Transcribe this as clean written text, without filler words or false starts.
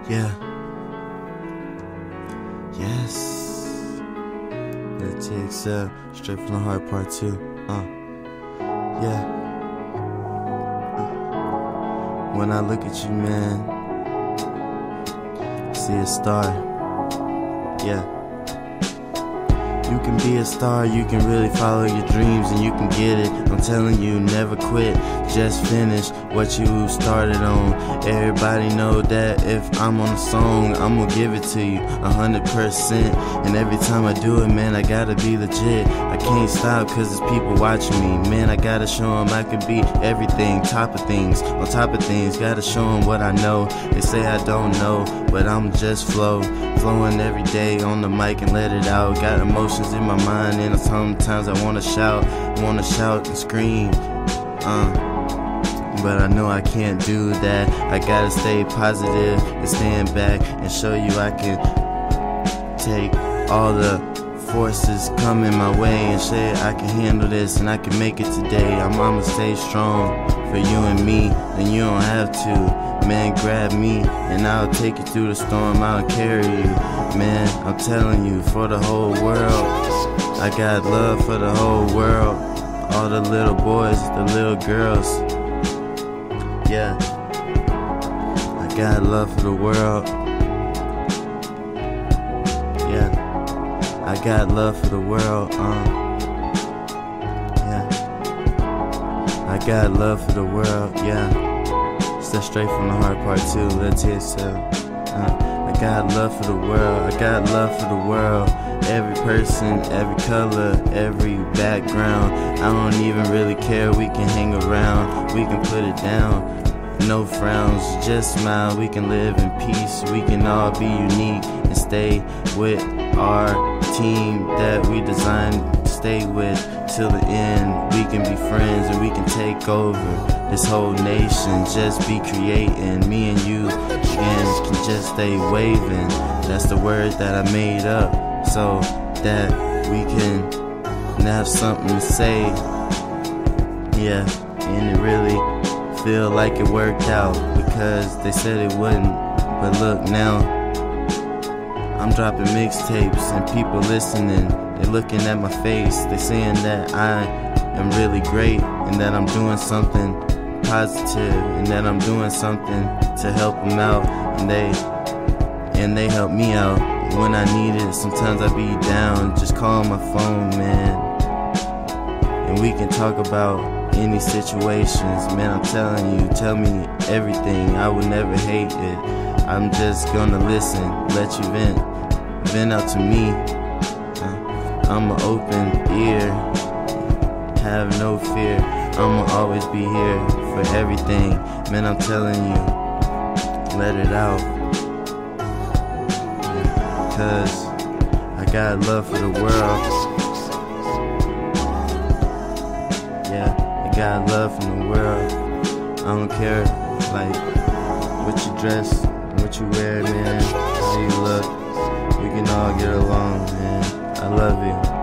Yeah. Yes. LiltXL, straight from the heart, part 2. Yeah. When I look at you, man, I see a star. Yeah. You can be a star, you can really follow your dreams and you can get it. I'm telling you, never quit, just finish what you started on. Everybody know that if I'm on a song, I'm gonna give it to you 100%. And every time I do it, man, I gotta be legit. I can't stop cause there's people watching me. Man, I gotta show them I can be everything, top of things, on top of things. Gotta show them what I know. They say I don't know, but I'm just flowing every day on the mic and let it out. Got emotions in my mind and sometimes I wanna shout and scream, but I know I can't do that. I gotta stay positive and stand back and show you I can take all the forces coming my way and say I can handle this and I can make it today. I'ma stay strong for you and me, and you don't have to. Man, grab me and I'll take you through the storm. I'll carry you, man, I'm telling you, for the whole world. I got love for the whole world. All the little boys, the little girls. Yeah, I got love for the world. Yeah, I got love for the world. Yeah, I got love for the world. Yeah. That's straight from the heart, part 2. LiltXL. I got love for the world. I got love for the world. Every person, every color, every background. I don't even really care. We can hang around. We can put it down. No frowns, just smile. We can live in peace. We can all be unique and stay with our team that we designed to stay with till the end. We can be friends and we can take over this whole nation. Just be creating. Me and you again can just stay waving. That's the word that I made up so that we can have something to say. Yeah, and it really feel like it worked out because they said it wouldn't, but look now, I'm dropping mixtapes and people listening. They're looking at my face, they're saying that I am really great and that I'm doing something positive and that I'm doing something to help them out, and they help me out when I need it. Sometimes I be down, just call my phone, man, and we can talk about any situations. Man, I'm telling you, tell me everything, I would never hate it. I'm just gonna listen, let you vent out to me. I'm an open ear, have no fear. I'ma always be here for everything. Man, I'm telling you, let it out. Cause I got love for the world. Yeah, I got love from the world. I don't care, like, what you dress, what you wear, man, how you look. We can all get along, man. I love you.